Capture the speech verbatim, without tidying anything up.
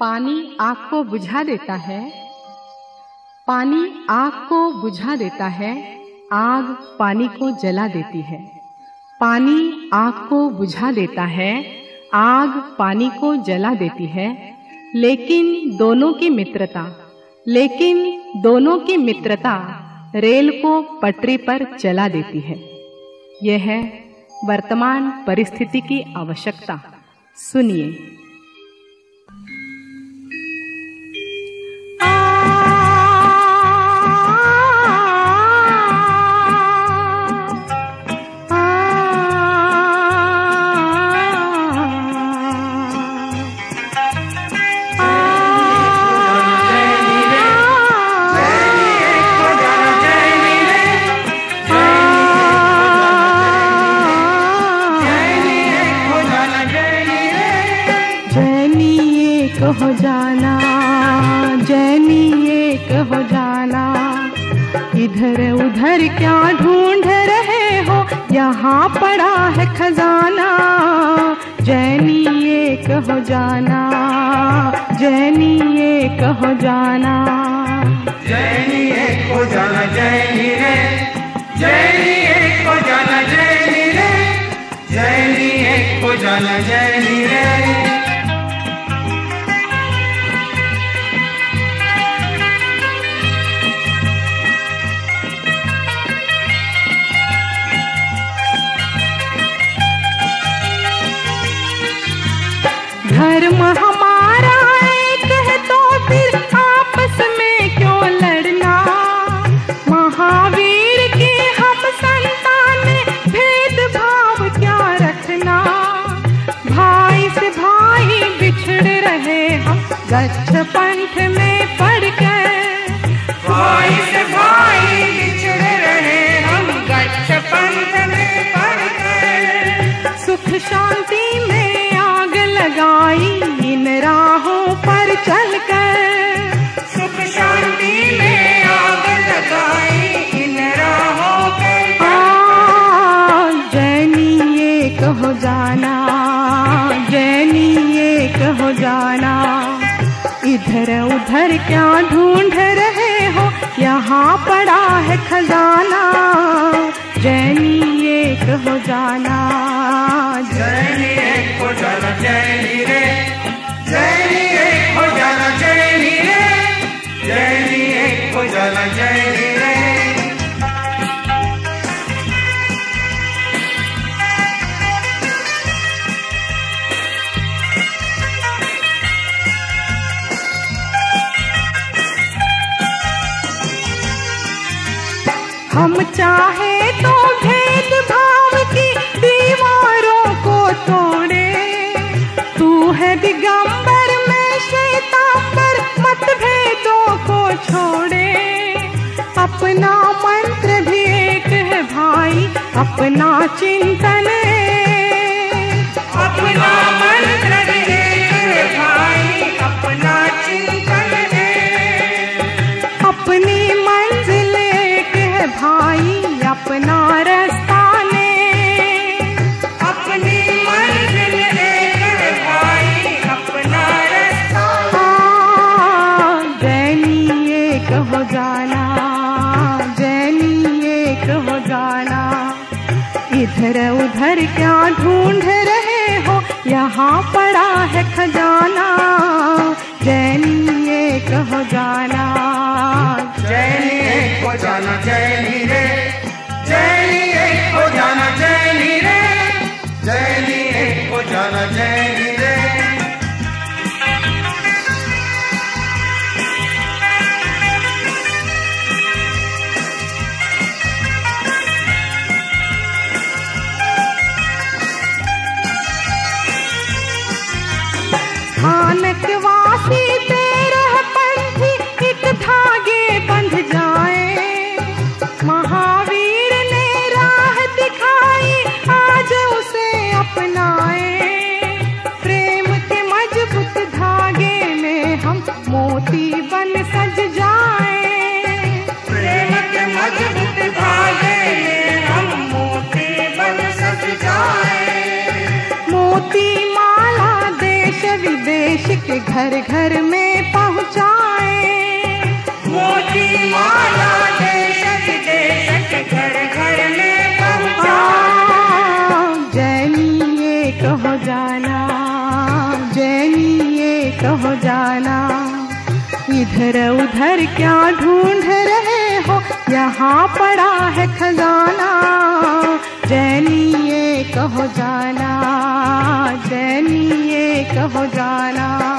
पानी आग को बुझा देता है, पानी आग को बुझा देता है, आग पानी को जला देती है। पानी आग को बुझा देता है, आग पानी को जला देती है। लेकिन दोनों की मित्रता, लेकिन दोनों की मित्रता रेल को पटरी पर चला देती है। यह है वर्तमान परिस्थिति की आवश्यकता। सुनिए। हो जाना जैनी एक हो जाना, इधर उधर क्या ढूंढ रहे हो, यहाँ पड़ा है खजाना। जैनी एक हो जाना, जैनी एक हो जाना, जैनी एक हो जाना, जैनी रे, जैनी एक हो जाना, जैनी रे, जैनी एक हो जाना, जैनी रे। धर्म हमारा एक है तो फिर आपस में क्यों लड़ना। महावीर के हम संतान, भेदभाव क्या रखना। भाई से भाई बिछड़ रहे हम, गच्छ पंथ में पढ़कर। भाई से भाई बिछड़ रहे हम, गच्छ पंथ में पढ़कर। सुख शांति में लगाई इन राहों पर चलकर, सुख शांति में आग लगाई इन राहों पर। जैनी एक हो जाना, जैनी एक हो जाना, इधर उधर क्या ढूंढ रहे हो, यहाँ पड़ा है खजाना। जैनी एक हो जाना, जैनी एक हो जाना, जैनी रे, जैनी एक हो जाना, जैनी रे, जैनी एक हो जाना, जैनी रे। हम चाहे तो भेदभाव की दीवारों को तोड़े। तू है दिगंबर में श्वेतांबर, मतभेदों को छोड़े। अपना मंत्र भी एक है भाई, अपना चिंतन अपना मंत्र भी एक है भाई, अपना चिंतन अपनी मंजिल एक है भाई, अपना रास्ता ने। अपनी मंजिल एक है भाई, अपना रास्ता। जैनी एक हो जाना, जैनी एक हो जाना, इधर उधर क्या ढूंढ रहे हो, यहाँ पड़ा है खजाना। जैनी एक हो जाना, जैनी एक हो जाना, जैनी रे, जैनी एक हो जाना, जैनी रे, जैनी एक हो जाना, जैनी रे। स्थानक वासी तेरह पंथी एक धागे बंध जाए। महावीर ने राह दिखाई, आज उसे अपनाए। प्रेम के मजबूत धागे में हम मोती बन सज जाए। प्रेम के मजबूत धागे में हम मोती बन सज जाए। मोती माला देश विदेश के घर घर में पहुँचाए। मोती माला देशक देशक घर घर में पहुँचाए। जैनी एक हो जाना, जैनी एक हो जाना, इधर उधर क्या ढूंढ रहे हो, यहाँ पड़ा है खजाना। जैनी एक हो जाना, जैनी एक हो जाना।